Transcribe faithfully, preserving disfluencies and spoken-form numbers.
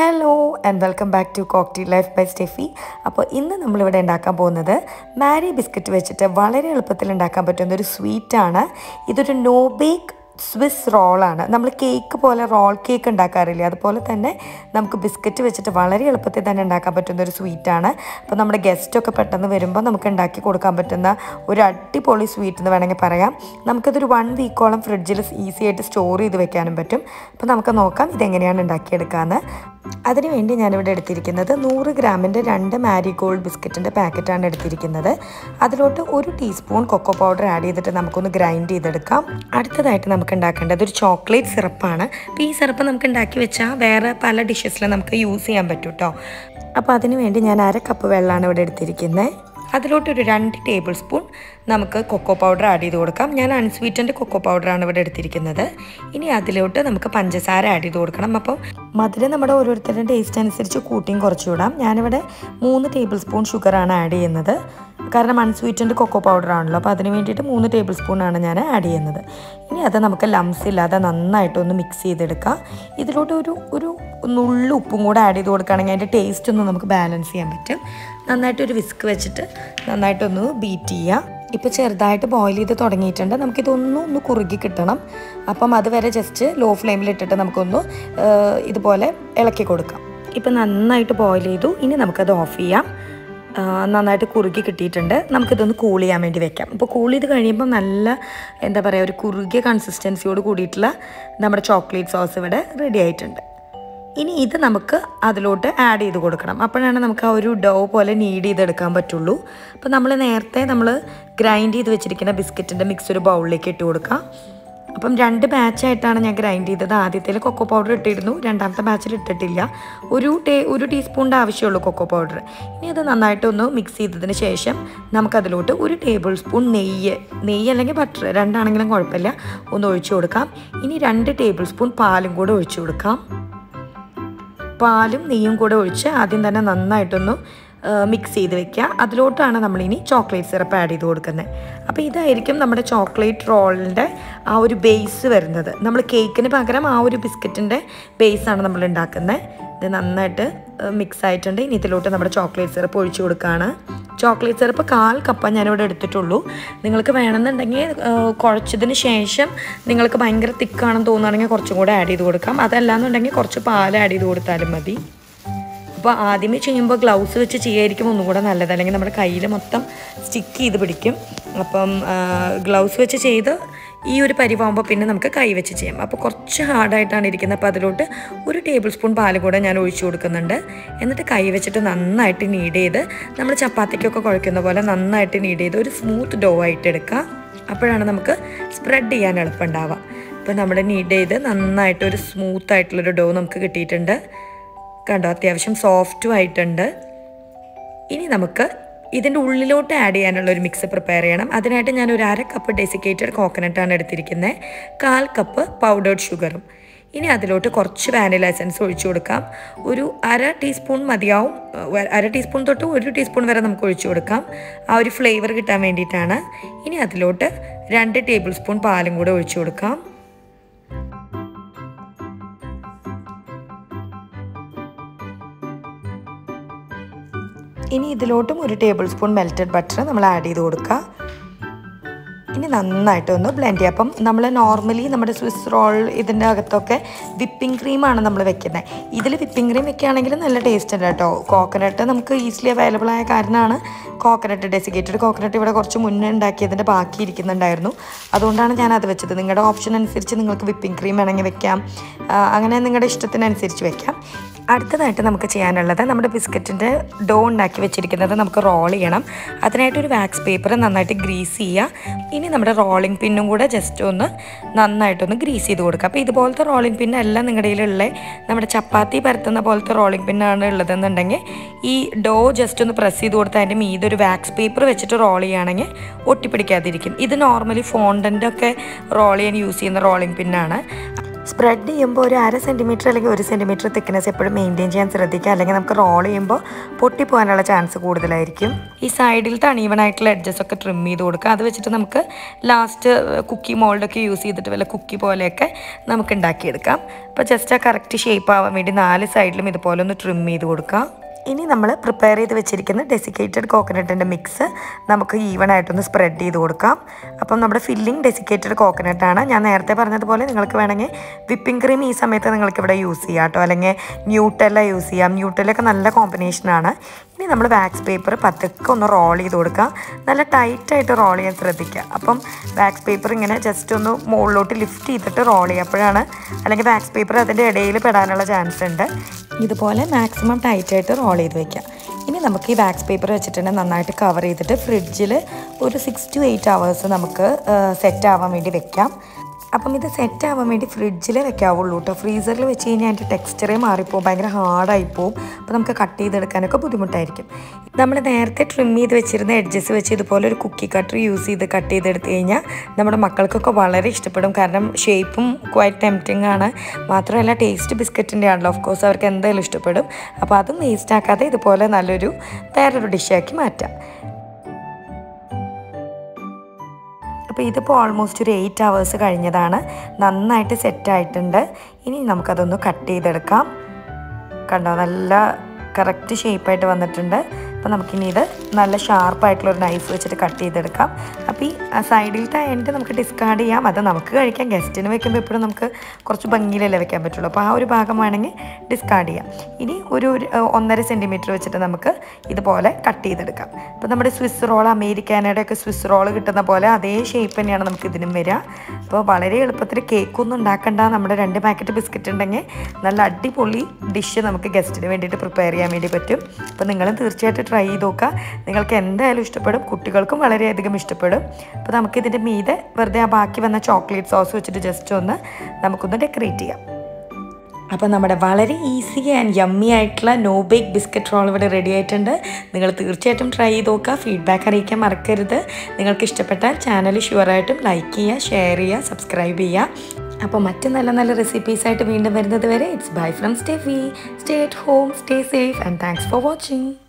Hello and welcome back to Cocktail Life by Stephy. അപ്പോൾ ഇന്ന് നമ്മൾ ഇവിടെ ഉണ്ടാക്കാൻ പോകുന്നത് മാരി ബിസ്ക്കറ്റ് വെച്ചിട്ട് വളരെ എളുപ്പത്തിൽ ഉണ്ടാക്കാൻ പറ്റുന്ന ഒരു സ്വീറ്റ് ആണ്. ഇതൊരു നോ ബേക്ക് സ്വിസ് റോളാണ്. നമ്മൾ കേക്ക് പോലെ റോൾ കേക്ക് ഉണ്ടാക്കാറില്ലേ, അതുപോലെ തന്നെ നമുക്ക് ബിസ്ക്കറ്റ് വെച്ചിട്ട് വളരെ എളുപ്പത്തിൽ തന്നെ ഉണ്ടാക്കാൻ പറ്റുന്ന ഒരു സ്വീറ്റാണ്. അപ്പോൾ നമ്മുടെ ഗസ്റ്റൊക്കെ പെട്ടെന്ന് വരുമ്പോൾ നമുക്ക് ഉണ്ടാക്കി കൊടുക്കാൻ പറ്റുന്ന ഒരു അടിപൊളി സ്വീറ്റ് എന്ന് വേണമെങ്കിൽ പറയാം. നമുക്കിതൊരു വൺ വീക്കോളം ഫ്രിഡ്ജിൽ ഈസി ആയിട്ട് സ്റ്റോർ ചെയ്ത് വെക്കാനും പറ്റും. അപ്പോൾ നമുക്ക് നോക്കാം ഇതെങ്ങനെയാണ് ഉണ്ടാക്കിയെടുക്കാമെന്ന്. അതിനുവേണ്ടി ഞാനിവിടെ എടുത്തിരിക്കുന്നത് നൂറ് ഗ്രാമിൻ്റെ രണ്ട് മാരിഗോൾഡ് ബിസ്ക്കറ്റിൻ്റെ പാക്കറ്റാണ് എടുത്തിരിക്കുന്നത്. അതിലോട്ട് ഒരു ടീസ്പൂൺ കൊക്കോ പൗഡർ ആഡ് ചെയ്തിട്ട് നമുക്കൊന്ന് ഗ്രൈൻഡ് ചെയ്തെടുക്കാം. അടുത്തതായിട്ട് നമുക്ക് ഉണ്ടാക്കേണ്ടത് ഒരു ചോക്ലേറ്റ് സിറപ്പാണ്. അപ്പോൾ ഈ സിറപ്പ് നമുക്ക് ഉണ്ടാക്കി വെച്ചാൽ വേറെ പല ഡിഷസിൽ നമുക്ക് യൂസ് ചെയ്യാൻ പറ്റും കേട്ടോ. അപ്പോൾ അതിന് വേണ്ടി ഞാൻ അര കപ്പ് വെള്ളമാണ് ഇവിടെ എടുത്തിരിക്കുന്നത്. അതിലോട്ടൊരു രണ്ട് ടേബിൾ സ്പൂൺ നമുക്ക് കൊക്കോ പൗഡർ ആഡ് ചെയ്ത് കൊടുക്കാം. ഞാൻ അൺസ്വീറ്റൻഡ് കൊക്കോ പൗഡറാണ് ഇവിടെ എടുത്തിരിക്കുന്നത്. ഇനി അതിലോട്ട് നമുക്ക് പഞ്ചസാര ആഡ് ചെയ്ത് കൊടുക്കണം. അപ്പം മധുരം നമ്മുടെ ഓരോരുത്തരുടെ ടേസ്റ്റ് അനുസരിച്ച് കൂട്ടിയും കുറച്ച് വിടാം. ഞാനിവിടെ മൂന്ന് ടേബിൾ സ്പൂൺ ഷുഗറാണ് ആഡ് ചെയ്യുന്നത്. കാരണം അൺസ്വീറ്റൻഡ് കൊക്കോ പൗഡർ ആണല്ലോ, അപ്പോൾ അതിന് വേണ്ടിയിട്ട് മൂന്ന് ടേബിൾ സ്പൂണാണ് ഞാൻ ആഡ് ചെയ്യുന്നത്. ഇനി അത് നമുക്ക് ലംസ് ഇല്ലാതെ നന്നായിട്ടൊന്ന് മിക്സ് ചെയ്തെടുക്കാം. ഇതിലോട്ട് ഒരു ഒരു നുള്ളു ഉപ്പും കൂടെ ആഡ് ചെയ്ത് കൊടുക്കുകയാണെങ്കിൽ അതിൻ്റെ ടേസ്റ്റ് ഒന്ന് നമുക്ക് ബാലൻസ് ചെയ്യാൻ പറ്റും. നന്നായിട്ടൊരു വിസ്ക് വെച്ചിട്ട് നന്നായിട്ടൊന്ന് ബീറ്റ് ചെയ്യുക. ഇപ്പോൾ ചെറുതായിട്ട് ബോയിൽ ചെയ്ത് തുടങ്ങിയിട്ടുണ്ട്. നമുക്കിതൊന്നും ഒന്ന് കുറുകി കിട്ടണം. അപ്പം അതുവരെ ജസ്റ്റ് ലോ ഫ്ലെയിമിലിട്ടിട്ട് നമുക്കൊന്ന് ഇതുപോലെ ഇളക്കി കൊടുക്കാം. ഇപ്പം നന്നായിട്ട് ബോയിൽ ചെയ്തു. ഇനി നമുക്കത് ഓഫ് ചെയ്യാം. നന്നായിട്ട് കുറുകി കിട്ടിയിട്ടുണ്ട്. നമുക്കിതൊന്ന് കൂൾ ചെയ്യാൻ വേണ്ടി വെക്കാം. അപ്പോൾ കൂൾ ചെയ്ത് കഴിയുമ്പോൾ നല്ല എന്താ പറയുക ഒരു കുറുകിയ കൺസിസ്റ്റൻസിയോട് കൂടിയിട്ടുള്ള നമ്മുടെ ചോക്ലേറ്റ് സോസ് ഇവിടെ റെഡി ആയിട്ടുണ്ട്. ഇനി ഇത് നമുക്ക് അതിലോട്ട് ആഡ് ചെയ്ത് കൊടുക്കണം. അപ്പോഴാണ് നമുക്ക് ആ ഒരു ഡോ പോലെ നീഡ് ചെയ്തെടുക്കാൻ പറ്റുള്ളൂ. അപ്പോൾ നമ്മൾ നേരത്തെ നമ്മൾ ഗ്രൈൻഡ് ചെയ്ത് വെച്ചിരിക്കുന്ന ബിസ്ക്കറ്റിൻ്റെ മിക്സ് ഒരു ബൗളിലേക്ക് ഇട്ട് കൊടുക്കാം. അപ്പം രണ്ട് ബാച്ചായിട്ടാണ് ഞാൻ ഗ്രൈൻഡ് ചെയ്തത്. ആദ്യത്തിൽ കൊക്കോ പൗഡർ ഇട്ടിരുന്നു, രണ്ടാമത്തെ ബാച്ചിൽ ഇട്ടിട്ടില്ല. ഒരു ടേ ഒരു ടീസ്പൂണിൻ്റെ ആവശ്യമുള്ളൂ കൊക്കോ പൗഡർ. ഇനി അത് നന്നായിട്ടൊന്ന് മിക്സ് ചെയ്തതിന് ശേഷം നമുക്കതിലോട്ട് ഒരു ടേബിൾ സ്പൂൺ നെയ്യ് നെയ്യ് അല്ലെങ്കിൽ ബട്ടർ രണ്ടാണെങ്കിലും കുഴപ്പമില്ല ഒന്ന് ഒഴിച്ചു കൊടുക്കാം. ഇനി രണ്ട് ടേബിൾ സ്പൂൺ പാലും കൂടെ ഒഴിച്ചു കൊടുക്കാം. പാലും നെയ്യും കൂടെ ഒഴിച്ച് ആദ്യം തന്നെ നന്നായിട്ടൊന്ന് മിക്സ് ചെയ്ത് വെക്കുക. അതിലോട്ടാണ് നമ്മളിനി ചോക്ലേറ്റ് സിറപ്പ് ആഡ് ചെയ്ത് കൊടുക്കുന്നത്. അപ്പോൾ ഇതായിരിക്കും നമ്മുടെ ചോക്ലേറ്റ് റോളിൻ്റെ ആ ഒരു ബേസ് വരുന്നത്. നമ്മൾ കേക്കിന് പകരം ആ ഒരു ബിസ്ക്കറ്റിൻ്റെ ബേസാണ് നമ്മൾ ഉണ്ടാക്കുന്നത്. ഇത് നന്നായിട്ട് മിക്സ് ആയിട്ടുണ്ട്. ഇനി ഇതിലോട്ട് നമ്മുടെ ചോക്ലേറ്റ് സിറപ്പ് ഒഴിച്ചു കൊടുക്കുകയാണ്. ചോക്ലേറ്റ് സിറപ്പ് കാൽ കപ്പ ഞാനിവിടെ എടുത്തിട്ടുള്ളൂ. നിങ്ങൾക്ക് വേണമെന്നുണ്ടെങ്കിൽ കുഴച്ചതിന് ശേഷം നിങ്ങൾക്ക് ഭയങ്കര തിക്കാണെന്ന് തോന്നുകയാണെങ്കിൽ കുറച്ചും കൂടെ ആഡ് ചെയ്ത് കൊടുക്കാം. അതല്ലാന്നുണ്ടെങ്കിൽ കുറച്ച് പാൽ ആഡ് ചെയ്ത് കൊടുത്താലും മതി. അപ്പോൾ ആദ്യമേ ചെയ്യുമ്പോൾ ഗ്ലൗസ് വെച്ച് ചെയ്യായിരിക്കും ഒന്നും കൂടെ നല്ലത്, അല്ലെങ്കിൽ നമ്മുടെ കയ്യിൽ മൊത്തം സ്റ്റിക്ക് ചെയ്ത് പിടിക്കും. അപ്പം ഗ്ലൗസ് വെച്ച് ചെയ്ത് ഈ ഒരു പരിവാകുമ്പോൾ പിന്നെ നമുക്ക് കൈ വെച്ച് ചെയ്യാം. അപ്പോൾ കുറച്ച് ഹാർഡായിട്ടാണ് ഇരിക്കുന്നത്. അപ്പോൾ അതിലോട്ട് ഒരു ടേബിൾ സ്പൂൺ പാൽ കൂടെ ഞാൻ ഒഴിച്ചു കൊടുക്കുന്നുണ്ട്. എന്നിട്ട് കൈ വെച്ചിട്ട് നന്നായിട്ട് നീഡ് ചെയ്ത് നമ്മൾ ചപ്പാത്തിക്കൊക്കെ കുഴക്കുന്ന പോലെ നന്നായിട്ട് നീഡ് ചെയ്ത് ഒരു സ്മൂത്ത് ഡോ ആയിട്ട് എടുക്കുക. അപ്പോഴാണ് നമുക്ക് സ്പ്രെഡ് ചെയ്യാൻ എളുപ്പമുണ്ടാവുക. അപ്പോൾ നമ്മൾ നീഡ് ചെയ്ത് നന്നായിട്ട് ഒരു സ്മൂത്ത് ആയിട്ടുള്ളൊരു ഡോ നമുക്ക് കിട്ടിയിട്ടുണ്ട്. കണ്ടോ, അത്യാവശ്യം സോഫ്റ്റും ആയിട്ടുണ്ട്. ഇനി നമുക്ക് ഇതിൻ്റെ ഉള്ളിലോട്ട് ആഡ് ചെയ്യാനുള്ള ഒരു മിക്സ് പ്രിപ്പയർ ചെയ്യണം. അതിനായിട്ട് ഞാൻ ഒരു അര കപ്പ് ഡെസിക്കേറ്റഡ് കോക്കനട്ടാണ് എടുത്തിരിക്കുന്നത്, കാൽ കപ്പ് പൗഡേർഡ് ഷുഗറും. ഇനി അതിലോട്ട് കുറച്ച് വാനില എസൻസ് ഒഴിച്ചു കൊടുക്കാം. ഒരു അര ടീസ്പൂൺ മതിയാവും. അര ടീസ്പൂൺ തൊട്ട് ഒരു ടീസ്പൂൺ വരെ നമുക്ക് ഒഴിച്ചു കൊടുക്കാം. ആ ഒരു ഫ്ലേവർ കിട്ടാൻ വേണ്ടിയിട്ടാണ്. ഇനി അതിലോട്ട് രണ്ട് ടേബിൾ സ്പൂൺ പാലും കൂടെ ഒഴിച്ചു കൊടുക്കാം. ഇനി ഇതിലോട്ടും ഒരു ടേബിൾ സ്പൂൺ മെൽറ്റഡ് ബട്ടർ നമ്മൾ ആഡ് ചെയ്ത് കൊടുക്കുക. ഇനി നന്നായിട്ടൊന്ന് ബ്ലെൻഡ് ചെയ്യുക. അപ്പം നമ്മൾ നോർമലി നമ്മുടെ സ്വിസ് റോൾ ഇതിൻ്റെ അകത്തൊക്കെ വിപ്പിംഗ് ക്രീമാണ് നമ്മൾ വെക്കുന്നത്. ഇതിൽ വിപ്പിംഗ് ക്രീം വെക്കുകയാണെങ്കിൽ നല്ല ടേസ്റ്റ് ഉണ്ട് കേട്ടോ. കോക്കനട്ട് നമുക്ക് ഈസിലി അവൈലബിൾ ആയ കാരണമാണ് കോക്കനട്ട് ഡെസിക്കേറ്റഡ് കോക്കനട്ട് ഇവിടെ കുറച്ച് മുന്നേ ഉണ്ടാക്കിയതിൻ്റെ ബാക്കി ഇരിക്കുന്നുണ്ടായിരുന്നു. അതുകൊണ്ടാണ് ഞാൻ അത് വെച്ചത്. നിങ്ങളുടെ ഓപ്ഷൻ അനുസരിച്ച് നിങ്ങൾക്ക് വിപ്പിംഗ് ക്രീം വേണമെങ്കിൽ വെക്കാം, അങ്ങനെ നിങ്ങളുടെ ഇഷ്ടത്തിനനുസരിച്ച് വെക്കാം. അടുത്തതായിട്ട് നമുക്ക് ചെയ്യാനുള്ളത് നമ്മുടെ ബിസ്ക്കറ്റിൻ്റെ ഡോ ഉണ്ടാക്കി വെച്ചിരിക്കുന്നത് നമുക്ക് റോൾ ചെയ്യണം. അതിനായിട്ടൊരു വാക്സ് പേപ്പർ നന്നായിട്ട് ഗ്രീസ് ചെയ്യുക. ഇനി നമ്മുടെ റോളിംഗ് പിന്നും കൂടെ ജസ്റ്റ് ഒന്ന് നന്നായിട്ടൊന്ന് ഗ്രീസ് ചെയ്ത് കൊടുക്കുക. അപ്പോൾ ഇതുപോലത്തെ റോളിംഗ് പിന്നല്ല നിങ്ങളുടെ കയ്യിലുള്ള നമ്മുടെ ചപ്പാത്തി പരത്തുന്ന പോലത്തെ റോളിംഗ് പിന്നാണ് ഉള്ളതെന്നുണ്ടെങ്കിൽ ഈ ഡോ ജസ്റ്റ് ഒന്ന് പ്രസ് ചെയ്ത് കൊടുത്ത് അതിൻ്റെ മീതെ ഒരു വാക്സ് പേപ്പർ വെച്ചിട്ട് റോൾ ചെയ്യുകയാണെങ്കിൽ ഒട്ടിപ്പിടിക്കാതിരിക്കും. ഇത് നോർമലി ഫോണ്ടൻ്റൊക്കെ റോൾ ചെയ്യാൻ യൂസ് ചെയ്യുന്ന റോളിംഗ് പിന്നാണ്. സ്പ്രെഡ് ചെയ്യുമ്പോൾ ഒരു അര സെൻറ്റിമീറ്റർ അല്ലെങ്കിൽ ഒരു സെൻറ്റിമീറ്റർ തിക്നെസ് എപ്പോഴും മെയിൻറ്റെയിൻ ചെയ്യാൻ ശ്രദ്ധിക്കുക, അല്ലെങ്കിൽ നമുക്ക് റോൾ ചെയ്യുമ്പോൾ പൊട്ടിപ്പോകാനുള്ള ചാൻസ് കൂടുതലായിരിക്കും. ഈ സൈഡിലത്തെ അണീവനായിട്ടുള്ള എഡ്ജസ് ഒക്കെ ട്രിം ചെയ്ത് കൊടുക്കുക. അത് വെച്ചിട്ട് നമുക്ക് ലാസ്റ്റ് കുക്കി മോൾഡൊക്കെ യൂസ് ചെയ്തിട്ട് വല്ല കുക്കി പോലെയൊക്കെ നമുക്ക് ഉണ്ടാക്കിയെടുക്കാം. അപ്പോൾ ജസ്റ്റ് ആ കറക്റ്റ് ഷേപ്പ് ആവാൻ വേണ്ടി നാല് സൈഡിലും ഇതുപോലെ ഒന്ന് ട്രിം ചെയ്ത് കൊടുക്കുക. ഇനി നമ്മൾ പ്രിപ്പയർ ചെയ്ത് വെച്ചിരിക്കുന്ന ഡെസിക്കേറ്റഡ് കോക്കനട്ടിൻ്റെ മിക്സ് നമുക്ക് ഈവൺ ആയിട്ടൊന്ന് സ്പ്രെഡ് ചെയ്ത് കൊടുക്കാം. അപ്പം നമ്മുടെ ഫില്ലിംഗ് ഡെസിക്കേറ്റഡ് കോക്കനട്ടാണ്. ഞാൻ നേരത്തെ പറഞ്ഞതുപോലെ നിങ്ങൾക്ക് വേണമെങ്കിൽ വിപ്പിംഗ് ക്രീം ഈ സമയത്ത് നിങ്ങൾക്ക് ഇവിടെ യൂസ് ചെയ്യാം കേട്ടോ, അല്ലെങ്കിൽ ന്യൂട്ടെല്ല യൂസ് ചെയ്യാം. ന്യൂട്ടെല്ലൊക്കെ നല്ല കോമ്പിനേഷനാണ്. ഇനി നമ്മൾ വാക്സ് പേപ്പർ പതുക്കെ ഒന്ന് റോൾ ചെയ്ത് കൊടുക്കുക. നല്ല ടൈറ്റായിട്ട് റോൾ ചെയ്യാൻ ശ്രദ്ധിക്കുക. അപ്പം വാക്സ് പേപ്പർ ഇങ്ങനെ ജസ്റ്റ് ഒന്ന് മുകളിലോട്ട് ലിഫ്റ്റ് ചെയ്തിട്ട് റോൾ ചെയ്യുക. അപ്പോഴാണ്, അല്ലെങ്കിൽ വാക്സ് പേപ്പർ അതിൻ്റെ ഇടയിൽ പെടാനുള്ള ചാൻസ് ഉണ്ട്. ഇതുപോലെ മാക്സിമം ടൈറ്റായിട്ട് റോൾ ചെയ്ത് വയ്ക്കുക. ഇനി നമുക്ക് ഈ വാക്സ് പേപ്പർ വെച്ചിട്ടുണ്ടെങ്കിൽ നന്നായിട്ട് കവർ ചെയ്തിട്ട് ഫ്രിഡ്ജിൽ ഒരു സിക്സ് ടു എയ്റ്റ് അവേഴ്സ് നമുക്ക് സെറ്റ് ആവാൻ വേണ്ടി വെക്കാം. അപ്പം ഇത് സെറ്റ് ആവാൻ വേണ്ടി ഫ്രിഡ്ജിൽ വെക്കാവുള്ളൂ കേട്ടോ. ഫ്രീസറിൽ വെച്ച് കഴിഞ്ഞാൽ അതിൻ്റെ ടെക്സ്ചറേ മാറിപ്പോവും, ഭയങ്കര ഹാർഡായിപ്പോവും. അപ്പോൾ നമുക്ക് കട്ട് ചെയ്തെടുക്കാനൊക്കെ ബുദ്ധിമുട്ടായിരിക്കും. നമ്മൾ നേരത്തെ ട്രിം ചെയ്ത് വെച്ചിരുന്ന എഡ്ജസ് വെച്ച് ഇതുപോലെ ഒരു കുക്കി കട്ടർ യൂസ് ചെയ്ത് കട്ട് ചെയ്തെടുത്ത് കഴിഞ്ഞാൽ നമ്മുടെ മക്കൾക്കൊക്കെ വളരെ ഇഷ്ടപ്പെടും. കാരണം ഷേപ്പും ക്വൈറ്റ് ടെംപ്റ്റിംഗ് ആണ്, മാത്രമല്ല ടേസ്റ്റ് ബിസ്ക്കറ്റിൻ്റെ ആണല്ലോ. ഓഫ് കോഴ്സ് അവർക്ക് എന്തായാലും ഇഷ്ടപ്പെടും. അപ്പോൾ അതും വേസ്റ്റ് ആക്കാതെ ഇതുപോലെ നല്ലൊരു വേറൊരു ഡിഷാക്കി മാറ്റാം. അപ്പോൾ ഇതിപ്പോൾ ഓൾമോസ്റ്റ് ഒരു എയ്റ്റ് അവേഴ്സ് കഴിഞ്ഞതാണ്. നന്നായിട്ട് സെറ്റായിട്ടുണ്ട്. ഇനി നമുക്കതൊന്ന് കട്ട് ചെയ്തെടുക്കാം. കണ്ടോ, നല്ല കറക്റ്റ് ഷേപ്പായിട്ട് വന്നിട്ടുണ്ട്. അപ്പോൾ നമുക്കിനി ഇത് നല്ല ഷാർപ്പായിട്ടുള്ളൊരു നൈഫ് വെച്ചിട്ട് കട്ട് ചെയ്തെടുക്കാം. അപ്പോൾ ഈ സൈഡിലത്തെ എൻഡ് നമുക്ക് ഡിസ്കാർഡ് ചെയ്യാം. അത് നമുക്ക് കഴിക്കാം. ഗസ്റ്റിന് വെക്കുമ്പോൾ എപ്പോഴും നമുക്ക് കുറച്ച് ഭംഗിയിലല്ലേ വെക്കാൻ പറ്റുള്ളൂ. അപ്പോൾ ആ ഒരു ഭാഗം വേണമെങ്കിൽ ഡിസ്കാർഡ് ചെയ്യാം. ഇനി ഒരു ഒന്നര സെൻറ്റിമീറ്റർ വെച്ചിട്ട് നമുക്ക് ഇതുപോലെ കട്ട് ചെയ്തെടുക്കാം. അപ്പോൾ നമ്മുടെ സ്വിസ് റോൾ, അമേരിക്കാനയുടെ ഒക്കെ സ്വിസ് റോൾ കിട്ടുന്ന പോലെ അതേ ഷേപ്പ് തന്നെയാണ് നമുക്ക് ഇതിനും വരിക. അപ്പോൾ വളരെ എളുപ്പത്തിൽ കേക്കൊന്നും ഉണ്ടാക്കണ്ട. നമ്മുടെ രണ്ട് പാക്കറ്റ് ബിസ്ക്കറ്റ് ഉണ്ടെങ്കിൽ നല്ല അടിപൊളി ഡിഷ് നമുക്ക് ഗസ്റ്റിന് വേണ്ടിയിട്ട് പ്രിപ്പയർ ചെയ്യാൻ വേണ്ടി പറ്റും. അപ്പോൾ നിങ്ങളും തീർച്ചയായിട്ടും ട്രൈ ചെയ്ത് നോക്കുക. നിങ്ങൾക്ക് എന്തായാലും ഇഷ്ടപ്പെടും, കുട്ടികൾക്കും വളരെയധികം ഇഷ്ടപ്പെടും. അപ്പോൾ നമുക്കിതിൻ്റെ മീതെ വെറുതെ ആ ബാക്കി വന്ന ചോക്ലേറ്റ് സോസ് വെച്ചിട്ട് ജസ്റ്റ് ഒന്ന് നമുക്കൊന്ന് ഡെക്കറേറ്റ് ചെയ്യാം. അപ്പോൾ നമ്മുടെ വളരെ ഈസി ആൻഡ് യമ്മി ആയിട്ടുള്ള നോ ബേക്ക് ബിസ്ക്കറ്റ് റോൾ ഇവിടെ റെഡി ആയിട്ടുണ്ട്. നിങ്ങൾ തീർച്ചയായിട്ടും ട്രൈ ചെയ്ത് നോക്കുക. ഫീഡ്ബാക്ക് അറിയിക്കാൻ മറക്കരുത്. നിങ്ങൾക്ക് ഇഷ്ടപ്പെട്ടാൽ ചാനൽ ഷുവറായിട്ടും ലൈക്ക് ചെയ്യുക, ഷെയർ ചെയ്യുക, സബ്സ്ക്രൈബ് ചെയ്യുക. അപ്പോൾ മറ്റ് നല്ല നല്ല റെസിപ്പീസായിട്ട് വീണ്ടും വരുന്നത് വരെ it's bye from Stephy. Stay at home, stay safe and thanks for watching.